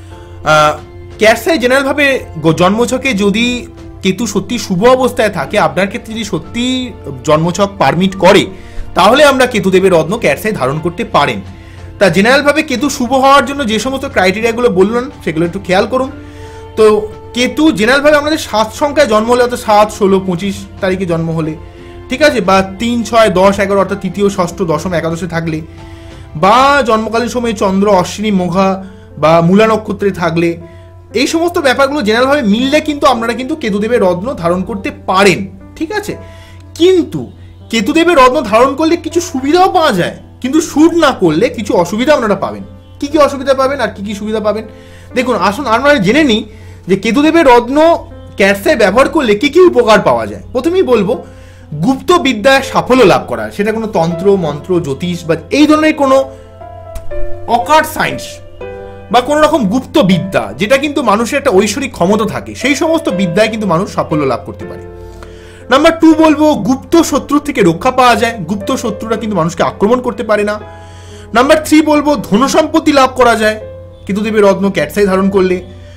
ক্যাটসাই জেনারেলভাবে জন্মছকে যদি কেতু সত্যি শুভ অবস্থায় থাকে, আপনার ক্ষেত্রে যদি সত্যি জন্মছক পারমিট করে, তাহলে আমরা কেতুদেবের রত্ন ক্যাটসাই ধারণ করতে পারেন। তা জেনারেলভাবে কেতু শুভ হওয়ার জন্য যে সমস্ত ক্রাইটেরিয়াগুলো বললাম সেগুলো একটু খেয়াল করুন। তো কেতু জেনারেলভাবে আমাদের 7 সংখ্যায় জন্ম হলে, অর্থাৎ 7, 16, 25 তারিখে জন্ম হলে, ঠিক আছে, বা 3, 6, 10, 11 অর্থাৎ তৃতীয়, ষষ্ঠ, দশম, একাদশে থাকলে, বা জন্মকালীন সময়ে চন্দ্র অশ্বিনী, মঘা বা মূলা নক্ষত্রে থাকলে, এই সমস্ত ব্যাপারগুলো জেনারেলভাবে মিললে কিন্তু আপনারা কিন্তু কেতুদেবের রত্ন ধারণ করতে পারেন। ঠিক আছে, কিন্তু কেতুদেবের রত্ন ধারণ করলে কিছু সুবিধাও পাওয়া যায়, কিন্তু শুট না করলে কিছু অসুবিধা আপনারা পাবেন। কি কি অসুবিধা পাবেন আর কি কি সুবিধা পাবেন দেখুন, আসুন আমরা জেনে নিই যে কেতুদেবের রত্ন ক্যাটসাই ব্যবহার করলে কি কি উপকার পাওয়া যায়। প্রথমেই বলবো, গুপ্ত বিদ্যায় সাফল্য লাভ করা, সেটা কোনো তন্ত্র, মন্ত্র, জ্যোতিষ বা এই ধরনের কোনো অকাল্ট সায়েন্স বা কোনো রকম গুপ্ত বিদ্যা, যেটা কিন্তু মানুষের একটা ঐশ্বরিক ক্ষমতা থাকে, সেই সমস্ত বিদ্যায় কিন্তু মানুষ সাফল্য লাভ করতে পারে। নাম্বার 2 বলবো, গুপ্ত শত্রুর থেকে রক্ষা পাওয়া যায়, গুপ্ত শত্রুরা কিন্তু মানুষকে আক্রমণ করতে পারে না। নাম্বার 3 বলবো, ধন সম্পত্তি লাভ করা যায় কেতুদেবের রত্ন ক্যাটসাই ধারণ করলে,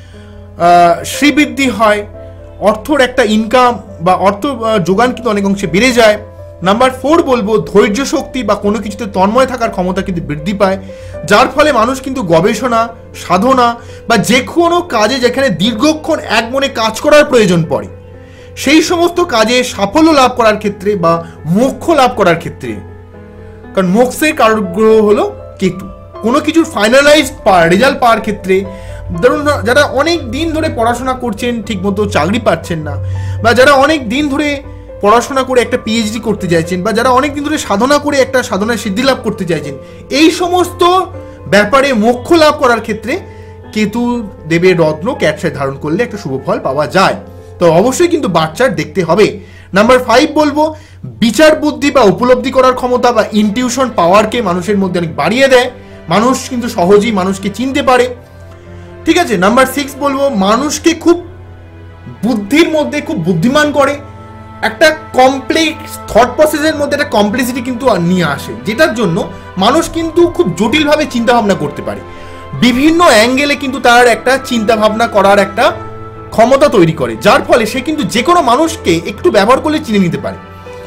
শ্রীবৃদ্ধি হয়, অর্থর একটা ইনকাম বা অর্থ যোগান কিন্তু অনেক অংশে বেড়ে যায়। নাম্বার 4 বলবো, ধৈর্য শক্তি বা কোনো কিছুতে তন্ময় থাকার ক্ষমতা কিন্তু বৃদ্ধি পায়, যার ফলে মানুষ কিন্তু গবেষণা, সাধনা বা যে কোনো কাজে যেখানে দীর্ঘক্ষণ এক মনে কাজ করার প্রয়োজন পড়ে, সেই সমস্ত কাজে সাফল্য লাভ করার ক্ষেত্রে বা মোক্ষ লাভ করার ক্ষেত্রে, কারণ মোক্ষের কারগ্রহ হলো কেতু, কোনো কিছুর ফাইনালাইজ রেজাল্ট পাওয়ার ক্ষেত্রে, ধরুন যারা অনেক দিন ধরে পড়াশোনা করছেন ঠিকমতো চাকরি পাচ্ছেন না, বা যারা অনেক দিন ধরে পড়াশোনা করে একটা পিএইচডি করতে চাইছেন, বা যারা অনেক দিন ধরে সাধনা করে একটা সাধনায় সিদ্ধি লাভ করতে চাইছেন, এই সমস্ত ব্যাপারে মোক্ষ লাভ করার ক্ষেত্রে কেতু দেবের রত্ন ক্যাটসাই ধারণ করলে একটা শুভ ফল পাওয়া যায়। তো অবশ্যই কিন্তু বাচ্চার দেখতে হবে। নাম্বার 5 বলবো, বিচার বুদ্ধি বা উপলব্ধি করার ক্ষমতা বা ইনটিউশন পাওয়ারকে মানুষের মধ্যে অনেক বাড়িয়ে দেয়, মানুষ কিন্তু সহজেই মানুষকে চিনতে পারে। ঠিক আছে, নাম্বার 6 বলবো, মানুষকে খুব বুদ্ধির মধ্যে খুব বুদ্ধিমান করে, একটা কমপ্লেক্স থট প্রসেসের মধ্যে একটা কমপ্লেক্সিটি কিন্তু নিয়ে আসে, যেটার জন্য মানুষ কিন্তু খুব জটিলভাবে চিন্তা ভাবনা করতে পারে, বিভিন্ন অ্যাঙ্গেলে কিন্তু তার একটা চিন্তা ভাবনা করার একটা ক্ষমতা তৈরি করে, যার ফলে সে কিন্তু যে কোনো মানুষকে একটু ব্যবহার করলে চিনে নিতে পারে।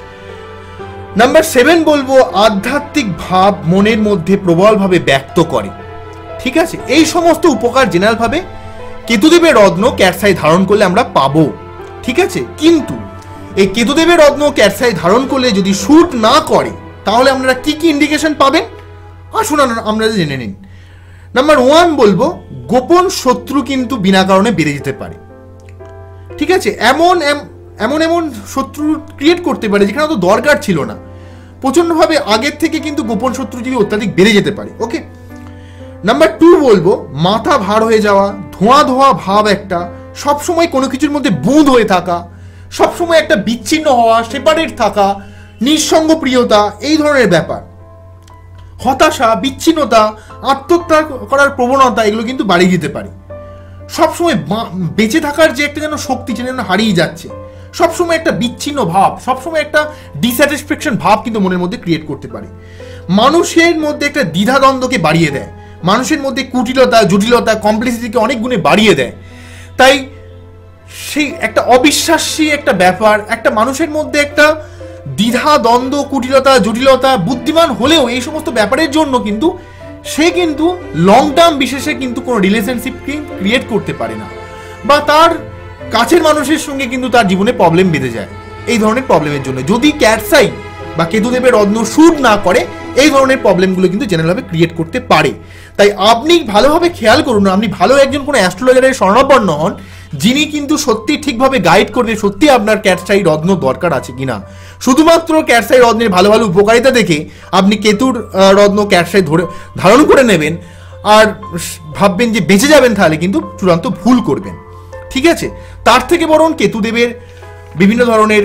নাম্বার 7 বলবো, আধ্যাত্মিক ভাব মনের মধ্যে প্রবলভাবে ব্যক্ত করে। ঠিক আছে, এই সমস্ত উপকার জেনারেলভাবে কেতুদেবের রত্ন ক্যাটসাই ধারণ করলে আমরা পাবো। ঠিক আছে, কিন্তু এই কেতুদেবের রত্ন ক্যাটসাই ধারণ করলে যদি শুট না করে, তাহলে আপনারা কি কি ইন্ডিকেশন পাবেন আসুন আমরা জেনে নিন। নাম্বার 1 বলবো, গোপন শত্রু কিন্তু বিনা কারণে বেড়ে যেতে পারে। ঠিক আছে, এমন এমন এমন শত্রু ক্রিয়েট করতে পারে যেখানে তো দরকার ছিল না, প্রচন্ডভাবে আগের থেকে কিন্তু গোপন শত্রু যদি অত্যাধিক বেড়ে যেতে পারে। ওকে, নাম্বার 2 বলবো, মাথা ভার হয়ে যাওয়া, ধোঁয়া ধোঁয়া ভাব, একটা সবসময় কোনো কিছুর মধ্যে বুঁদ হয়ে থাকা, সবসময় একটা বিচ্ছিন্ন হওয়া, সেপারেট থাকা, নিঃসঙ্গ প্রিয়তা, এই ধরনের ব্যাপার। হতাশা, বিচ্ছিন্নতা, আত্মহত্যা করার প্রবণতা এগুলো কিন্তু বাড়িয়ে দিতে পারে। সবসময় বেঁচে থাকার যে একটা যেন শক্তি যেন হারিয়ে যাচ্ছে, সবসময় একটা বিচ্ছিন্ন ভাব, সবসময় একটা ডিস্যাটিসফ্যাকশন ভাব কিন্তু মনের মধ্যে ক্রিয়েট করতে পারে। মানুষের মধ্যে একটা দ্বিধাদ্বন্দ্বকে বাড়িয়ে দেয়, মানুষের মধ্যে কুটিলতা, জটিলতা, কমপ্লেক্সিটিকে অনেক গুণে বাড়িয়ে দেয়। তাই সেই একটা অবিশ্বাসী একটা ব্যাপার, একটা মানুষের মধ্যে একটা দ্বিধা, দ্বন্দ্ব, কুটিলতা, জটিলতা, বুদ্ধিমান হলেও এই সমস্ত ব্যাপারের জন্য কিন্তু সে কিন্তু লং টার্ম বিশেষে কিন্তু কোনো রিলেশনশিপ ক্রিয়েট করতে পারে না, বা তার কাছের মানুষের সঙ্গে কিন্তু তার জীবনে প্রবলেম বেঁধে যায় এই ধরনের প্রবলেমের জন্য। যদি ক্যাটসাই বা কেতুদেবের রত্ন শুট না করে, এই ধরনের প্রবলেমগুলো কিন্তু জেনারেলভাবে ক্রিয়েট করতে পারে। তাই আপনি ভালোভাবে খেয়াল করুন, আপনি ভালো একজন কোনো অ্যাস্ট্রোলজারের শরণাপন্ন হন, যিনি কিন্তু সত্যি ঠিকভাবে গাইড করবে সত্যি আপনার ক্যাটসাই রত্ন দরকার আছে কিনা। শুধুমাত্র ক্যাটসাই রত্নের ভালো ভালো উপকারিতা দেখে আপনি কেতুর রত্ন ক্যাটসাই ধারণ করে নেবেন আর ভাববেন যে বেঁচে যাবেন, তাহলে কিন্তু চূড়ান্ত ভুল করবেন। ঠিক আছে, তার থেকে বরং কেতুদেবের বিভিন্ন ধরনের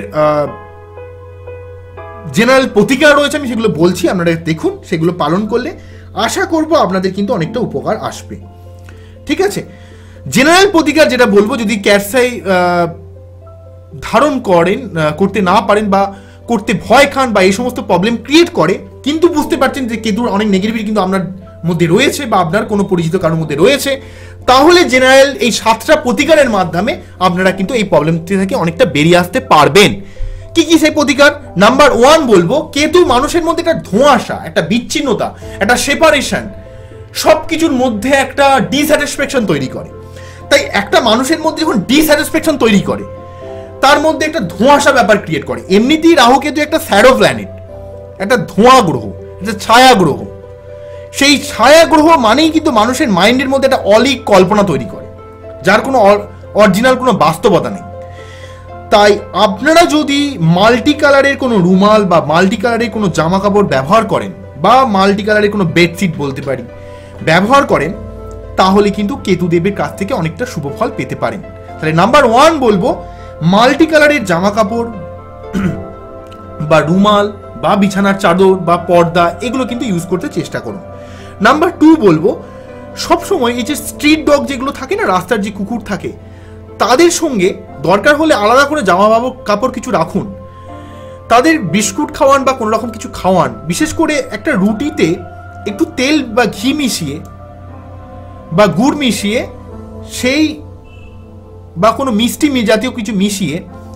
জেনারেল প্রতিকার রয়েছে, আমি সেগুলো বলছি, আপনারা দেখুন, সেগুলো পালন করলে আশা করব আপনাদের কিন্তু অনেকটা উপকার আসবে। ঠিক আছে, জেনারেল প্রতিকার যেটা বলবো, যদি ক্যাটসাই ধারণ করতে না পারেন বা করতে ভয় খান বা এই সমস্ত প্রবলেম ক্রিয়েট করে, কিন্তু বুঝতে পারছেন যে কেতুর অনেক নেগেটিভিটি কিন্তু আপনার মধ্যে রয়েছে বা আপনার কোনো পরিচিত কারোর মধ্যে রয়েছে, তাহলে জেনারেল এই 7টা প্রতিকারের মাধ্যমে আপনারা কিন্তু এই প্রবলেমটি থেকে অনেকটা বেরিয়ে আসতে পারবেন। কি কি সেই প্রতিকার? নাম্বার 1 বলবো, কেতু মানুষের মধ্যে একটা ধোঁয়াশা, একটা বিচ্ছিন্নতা, একটা সেপারেশন, সবকিছুর মধ্যে একটা ডিস্যাটিসফ্যাকশন তৈরি করে। তাই একটা মানুষের মধ্যে যখন ডিস্যাটিসফ্যাকশন তৈরি করে, তার মধ্যে একটা ধোঁয়াশা ব্যাপার ক্রিয়েট করে। এমনিতেই রাহু কেতু একটা শ্যাডো প্ল্যানেট, একটা ধোঁয়া গ্রহ, একটা ছায়া গ্রহ। সেই ছায়া গ্রহ মানেই কিন্তু মানুষের মাইন্ডের মধ্যে একটা অলিক কল্পনা তৈরি করে, যার কোনো অরিজিনাল কোনো বাস্তবতা নেই। তাই আপনারা যদি মাল্টি কালারের কোনো রুমাল বা মাল্টি কালারের কোনো জামা কাপড় ব্যবহার করেন, বা মাল্টি কালারের কোনো বেডশিট বলতে পারি ব্যবহার করেন, তাহলে কিন্তু কেতুদেবের কাছ থেকে অনেকটা শুভ ফল পেতে পারেন। তাহলে নাম্বার 1 বলবো, মাল্টি কালারের জামা কাপড় বা রুমাল বা বিছানার চাদর বা পর্দা এগুলো কিন্তু ইউজ করতে চেষ্টা করুন। নাম্বার 2 বলবো, সবসময় এই যে স্ট্রিট ডগ যেগুলো থাকে না, রাস্তার যে কুকুর থাকে, তাদের সঙ্গে দরকার হলে আলাদা করে জামা কাপড় কিছু রাখুন, তাদের বিস্কুট খাওয়ান বা কোনো রকম কিছু খাওয়ান। বিশেষ করে একটা রুটিতে একটু তেল বা ঘি মিশিয়ে বা গুড় মিশিয়ে সেই বা কোনো মিষ্টি জাতীয় কিছু মিশিয়ে,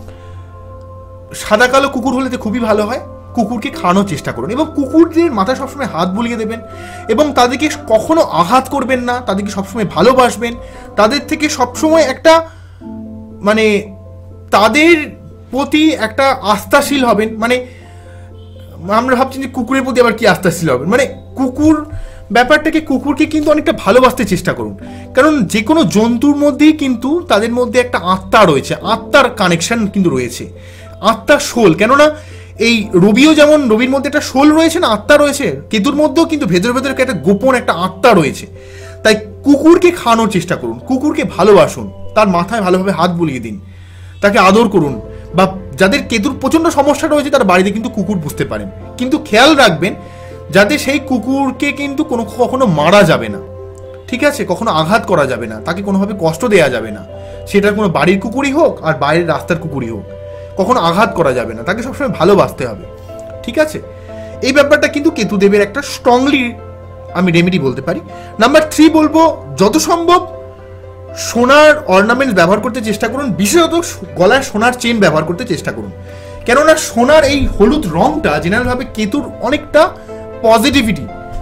সাদা কালো কুকুর হলে তো খুবই ভালো হয়, কুকুরকে খাওয়ানোর চেষ্টা করুন। এবং কুকুরদের মাথায় সবসময় হাত বুলিয়ে দেবেন এবং তাদেরকে কখনো আঘাত করবেন না, তাদেরকে সবসময় ভালোবাসবেন, তাদের থেকে সবসময় একটা মানে তাদের প্রতি একটা আস্থাশীল হবেন। মানে আমরা ভাবছি যে কুকুরের প্রতি আবার কি আস্থাশীল হবেন, মানে কুকুরকে কিন্তু অনেকটা ভালোবাসতে চেষ্টা করুন। কারণ যে কোনো জন্তুর মধ্যেই কিন্তু তাদের মধ্যে একটা আত্মা রয়েছে, আত্মার কানেকশন কিন্তু রয়েছে, আত্মার সোল। কেননা এই রবির মধ্যে একটা সোল রয়েছে না, আত্মা রয়েছে, কেতুর মধ্যেও কিন্তু ভেতরে একটা গোপন একটা আত্মা রয়েছে। তাই কুকুরকে খাওয়ানোর চেষ্টা করুন, কুকুরকে ভালোবাসুন, তার মাথায় ভালোভাবে হাত বুলিয়ে দিন, তাকে আদর করুন। বা যাদের কেতুর প্রচণ্ড সমস্যা রয়েছে তার বাড়িতে কিন্তু কুকুর পুষতে পারেন, কিন্তু খেয়াল রাখবেন যাতে সেই কুকুরকে কিন্তু কখনো মারা যাবে না। ঠিক আছে, কখনো আঘাত করা যাবে না, তাকে কোনোভাবে কষ্ট দেওয়া যাবে না, সেটা কোনো বাড়ির কুকুরই হোক আর বাইরের রাস্তার কুকুরই হোক, কখনো আঘাত করা যাবে না, তাকে সবসময় ভালোবাসতে হবে। ঠিক আছে, এই ব্যাপারটা কিন্তু কেতুদেবের একটা স্ট্রংলি আমি রেমেডি বলতে পারি। নাম্বার 3 বলবো, যত সম্ভব সোনার অর্নামেন্টস ব্যবহার করতে চেষ্টা করুন, বিশেষত গলায় সোনার চেন ব্যবহার করতে চেষ্টা করুন। কেননা সোনার এই হলুদ রংটা জেনারেলভাবে কেতুর অনেকটা পজিটিভিটি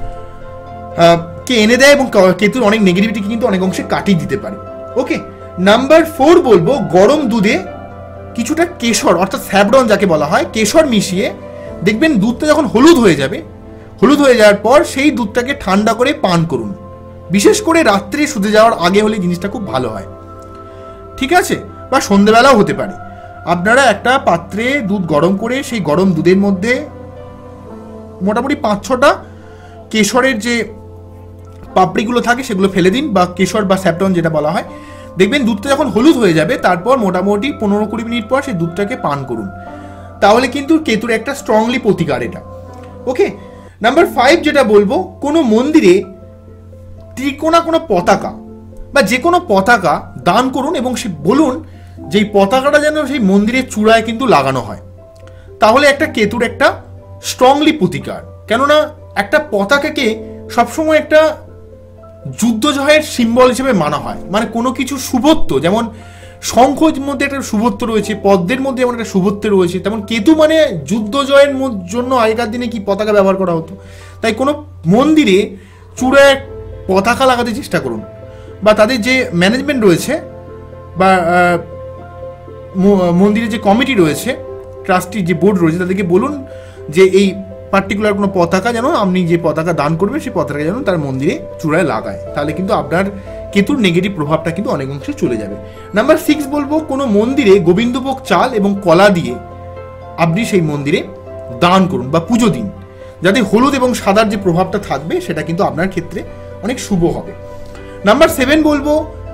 কে এনে দেয় এবং কেতুর অনেক নেগেটিভিটিকে কিন্তু অনেক অংশে কাটিয়ে দিতে পারে। ওকে, নাম্বার 4 বলবো, গরম দুধে কিছুটা কেশর অর্থাৎ স্যাফরন যাকে বলা হয়, কেশর মিশিয়ে দেখবেন দুধটা যখন হলুদ হয়ে যাওয়ার পর সেই দুধটাকে ঠান্ডা করে পান করুন। বিশেষ করে রাত্রে শুতে যাওয়ার আগে হলে জিনিসটা খুব ভালো হয়। ঠিক আছে, বা সন্ধ্যেবেলাও হতে পারে। আপনারা একটা পাত্রে দুধ গরম করে সেই গরম দুধের মধ্যে মোটামুটি 5-6টা কেশরের যে পাপড়িগুলো থাকে সেগুলো ফেলে দিন, বা কেশর বা স্যাফরন যেটা বলা হয়। দেখবেন দুধটা যখন হলুদ হয়ে যাবে, তারপর মোটামুটি 15-20 মিনিট পর সেই দুধটাকে পান করুন। তাহলে কিন্তু কেতুর একটা স্ট্রংলি প্রতিকার এটা। ওকে, নাম্বার 5 যেটা বলবো, কোনো মন্দিরে ত্রিকোণা কোনো পতাকা বা যে কোনো পতাকা দান করুন এবং সে বলুন যে এই পতাকাটা যেন সেই মন্দিরের চূড়ায় কিন্তু লাগানো হয়, তাহলে একটা কেতুর একটা স্ট্রংলি প্রতিকার। কেননা একটা পতাকাকে সবসময় একটা যুদ্ধ জয়ের সিম্বল হিসেবে মানা হয়, মানে কোনো কিছু শুভত্ব, যেমন শঙ্খের মধ্যে একটা শুভত্ব রয়েছে, পদ্মের মধ্যে যেমন একটা শুভত্ব রয়েছে, তেমন কেতু মানে যুদ্ধ জয়ের জন্য আগেকার দিনে কি পতাকা ব্যবহার করা হতো। তাই কোনো মন্দিরে চূড়ায় পতাকা লাগাতে চেষ্টা করুন, বা তাদের যে ম্যানেজমেন্ট রয়েছে বা মন্দিরের যে কমিটি রয়েছে, ট্রাস্টি যে বোর্ড রয়েছে, তাদেরকে বলুন যে এই পার্টিকুলার কোনো পতাকা যেন আপনি যে পতাকা দান করবেন সেই পতাকা যেন তার মন্দিরে চূড়ায় লাগায়, তাহলে কিন্তু আপনার কেতুর নেগেটিভ প্রভাবটা কিন্তু অনেক অংশে চলে যাবে। নাম্বার 6 বলবো, কোনো মন্দিরে গোবিন্দভোগ চাল এবং কলা দিয়ে আপনি সেই মন্দিরে দান করুন বা পুজো দিন, যাতে হলুদ এবং সাদার যে প্রভাবটা থাকবে সেটা কিন্তু আপনার ক্ষেত্রে অনেক শুভ হবে। নাম্বার 7 বলবো,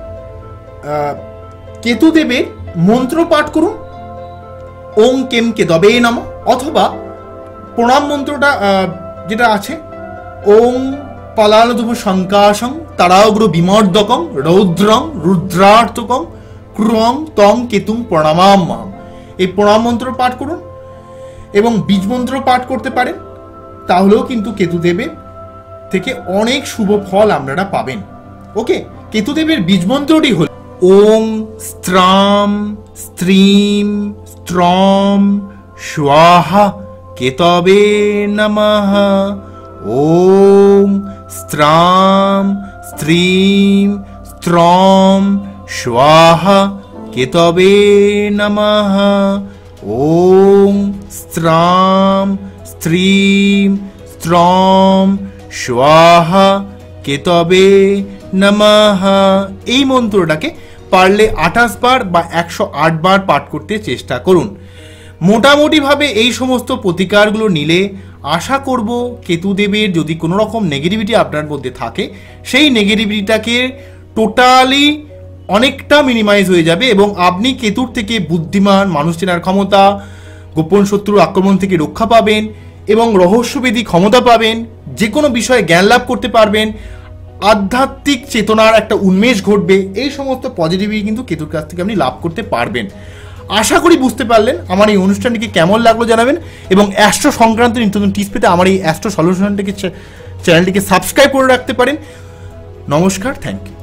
কেতুদেবের মন্ত্র পাঠ করুন, ওং কেম কেতবে নমঃ, অথবা প্রণাম মন্ত্রটা যেটা আছে, ওং পালালধুব শঙ্কাশং তারাগ্র বিমর্দকং রৌদ্রং রুদ্রার্তকং ক্রুয়ং তং কেতুং প্রণামাম্যহম, এই প্রণাম মন্ত্র পাঠ করুন এবং বীজ মন্ত্র পাঠ করতে পারেন, তাহলেও কিন্তু কেতুদেবের থেকে অনেক শুভ ফল আপনারা পাবেন। ওকে, কেতুদেবের বীজ মন্ত্রটি হল ওং স্ত্রাম স্ত্রীম স্ত্রম স্বাহা কেতবে নমঃ, ওং স্ত্রাম স্ত্রীম স্ত্রম স্বাহা কেতবে নমঃ, ওং স্ত্রাম স্ত্রীম স্ত্রম স্বাহা কেতবে নমঃ। এই মন্ত্রটাকে পারলে 28 বার বা 108 বার পাঠ করতে চেষ্টা করুন। মোটামুটিভাবে এই সমস্ত প্রতিকারগুলো নিলে আশা করব কেতুদেবের যদি কোনো রকম নেগেটিভিটি আপনার মধ্যে থাকে, সেই নেগেটিভিটিটাকে টোটালি অনেকটা মিনিমাইজ হয়ে যাবে এবং আপনি কেতুর থেকে বুদ্ধিমান, মানুষ চেনার ক্ষমতা, গোপন শত্রুর আক্রমণ থেকে রক্ষা পাবেন এবং রহস্যভেদী ক্ষমতা পাবেন, যে কোনো বিষয়ে জ্ঞান লাভ করতে পারবেন, আধ্যাত্মিক চেতনার একটা উন্মেষ ঘটবে। এই সমস্ত পজিটিভিটি কিন্তু কেতুর কাছ থেকে আপনি লাভ করতে পারবেন। আশা করি বুঝতে পারলেন। আমার এই অনুষ্ঠানটিকে কেমন লাগলো জানাবেন এবং অ্যাস্ট্রো সংক্রান্ত নিত্য নতুন টিপস পেতে আমার এই অ্যাস্ট্রো সলিউশনটিকে চ্যানেলটিকে সাবস্ক্রাইব করে রাখতে পারেন। নমস্কার, থ্যাংক ইউ।